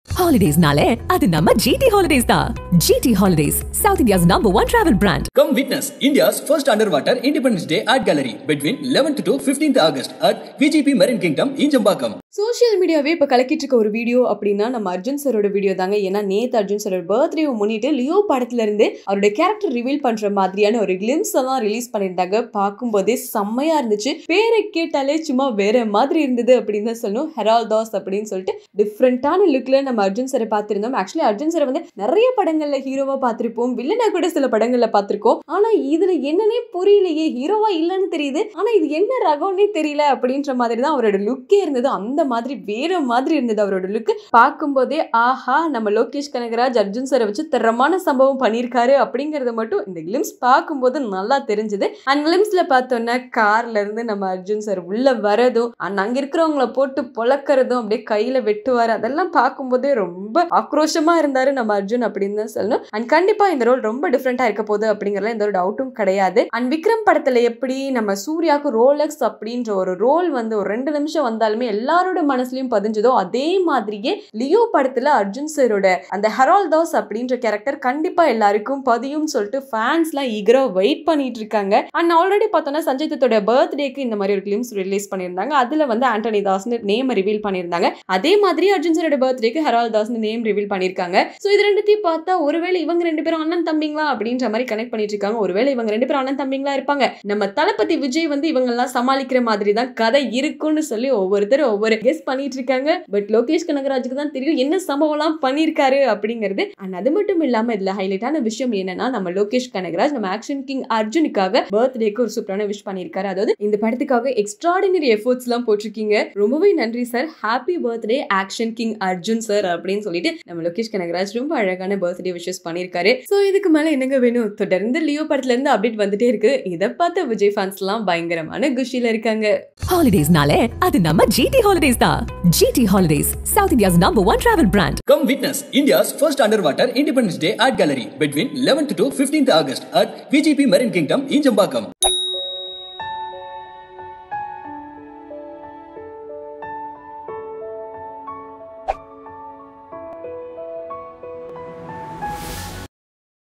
Holidays nale, adu namma GT Holidays da. GT Holidays, South India's #1 travel brand. Come witness India's first underwater Independence Day art gallery between 11th to 15th August at VGP Marine Kingdom in Jambakam. Social மீடியாவே இப்போ கலக்கிட்டு இருக்க ஒரு video அப்படின்னா நம்ம Arjun சரோட video தாங்க. ஏன்னா நேத்து அர்ஜுன் சரோட பர்த்டேவை முன்னிட்டு லியோ படத்துல இருந்து அவருடைய கேரக்டர் ரிவீல் பண்ற மாதிரியான ஒரு கிளிம்ஸ் எல்லாம் ரிலீஸ் பண்ணியிருந்தாங்க. பார்க்கும்போதே செம்மையா இருந்துச்சு. பேரை கேட்டாலே சும்மா வேற மாதிரி இருந்தது அப்படின்னு தான் சொல்லணும். ஹெரால்ட் தாஸ் அப்படின்னு சொல்லிட்டு டிஃப்ரெண்டான லுக்ல நம்ம அர்ஜுன் சரை பார்த்திருந்தோம். ஆக்சுவலி அர்ஜுன் சரை வந்து நிறைய படங்கள்ல ஹீரோவா பார்த்திருப்போம், வில்லனா கூட சில படங்கள்ல பார்த்திருக்கோம். ஆனா இதுல என்னன்னே புரியலையே, ஹீரோவா இல்லன்னு தெரியுது, ஆனா இது என்ன ரகம்னே தெரியல அப்படின்ற மாதிரி தான் அவரோட லுக்கே இருந்தது. அந்த மாதிரி வேற மாதிரி இருந்தது அவரோட லுக். பார்க்கும்போதே ஆஹா, நம்ம லோகேஷ் கனகராஜ் அர்ஜுன் சரை வச்சு தரமான சம்பவம் பண்ணியிருக்காரு அப்படிங்கறத மட்டும் இந்த கிளிம்ஸ் பார்க்கும்போது நல்லா தெரிஞ்சது. அந்த கிளிம்ஸ்ல பார்த்தோன்னா கார்ல இருந்து நம்ம அர்ஜுன் சார் உள்ள வரதும் அங்க இருக்கிறவங்களை போட்டு பொழக்கிறதும் அப்படியே கையில வெட்டுவாரு, அதெல்லாம் பார்க்கும்போதே ரொம்ப ஆக்ரோஷமா இருந்தாரு நம்ம அர்ஜுன் அப்படின்னு தான் சொல்லணும். அண்ட் கண்டிப்பா இந்த ரோல் ரொம்ப டிஃப்ரெண்டா இருக்க போகுது அப்படிங்கறதுல எந்த ஒரு டவுட்டும் கிடையாது. அண்ட் விக்ரம் படத்துல எப்படி நம்ம சூர்யாவுக்கு ரோலக்ஸ் அப்படின்ற ஒரு ரோல் வந்து ஒரு 2 நிமிஷம் வந்தாலுமே எல்லாரோட மனசுலயும் பதிஞ்சதோ, அதே மாதிரியே லியோ படத்துல அர்ஜுன் சரோட அந்த ஹெரால்ட் தாஸ் அப்படின்ற கேரக்டர் கண்டிப்பா எல்லாருக்கும் பதியும் சொல்லிட்டு ஃபேன்ஸ் எல்லாம் ஈகரா வெயிட் பண்ணிட்டு இருக்காங்க. அண்ட் ஆல்ரெடி பார்த்தோம்னா சஞ்சய் தத்தோட பர்த்டேக்கு இந்த மாதிரி ஒரு கிளிம்ஸ் ரிலீஸ் பண்ணியிருந்தாங்க. அதுல வந்து ஆண்டனி தாஸ்னு நேம் ரிவீல் பண்ணியிருந்தாங்க. அதே மாதிரி அர்ஜுன் சரோட பர்த்டேக்கு ஹெரால்ட் தாஸ்னு நேம் ரிவீல் பண்ணியிருக்காங்க. ஸோ இது ரெண்டுத்தையும் பார்த்தா ஒருவேளை இவங்க 2 பேரும் அண்ணன் தம்பிங்களா அப்படின்ற மாதிரி கனெக்ட் பண்ணிட்டு இருக்காங்க. ஒருவேளை இவங்க 2 பேரும் அண்ணன் தம்பிங்களா இருப்பாங்க, நம்ம தளபதி விஜய் வந்து இவங்க எல்லாம் சமாளிக்கிற மாதிரி தான் கதை இருக்குன்னு சொல்லி ஒவ்வொருத்தரும் ஒவ்வொரு கெஸ் பண்ணிட்டு இருக்காங்க. பட் லோகேஷ் கனகராஜுக்கு தான் தெரியும் என்ன சம்பவம் எல்லாம் பண்ணிருக்காரு அப்படிங்கிறது. அண்ட் அது மட்டும் இல்லாம இதுல ஹைலைட்டான விஷயம் என்னன்னா, நம்ம லோகேஷ் கனகராஜ் நம்ம ஆக்ஷன் கிங் அர்ஜுனுக்காக பர்த்டேக்கு ஒரு சூப்பரான விஷ் பண்ணிருக்காரு. அதாவது இந்த படத்துக்காக எக்ஸ்ட்ராடினரி எஃபோர்ட்ஸ் எல்லாம் போட்டிருக்கீங்க, ரொம்பவே நன்றி sir, happy birthday action king Arjun sir அப்படின்னு சொல்லிட்டு நம்ம லோகேஷ் கனகராஜ் ரொம்ப அழகான பர்த்டே விஷஸ் பண்ணிருக்காரு. சோ இதுக்கு மேல என்னங்க வேணும்? தொடர்ந்து லியோ படத்துல இருந்து அப்டேட் வந்துட்டே இருக்கு. இதை பார்த்த விஜய் ஃபேன்ஸ் எல்லாம் பயங்கரமான குஷில இருக்காங்க. Holidays nale, adu namma GT Holidays da. GT Holidays, South India's #1 travel brand. Come witness India's first underwater Independence Day art gallery between 11th to 15th August at VGP Marine Kingdom in Jambakam.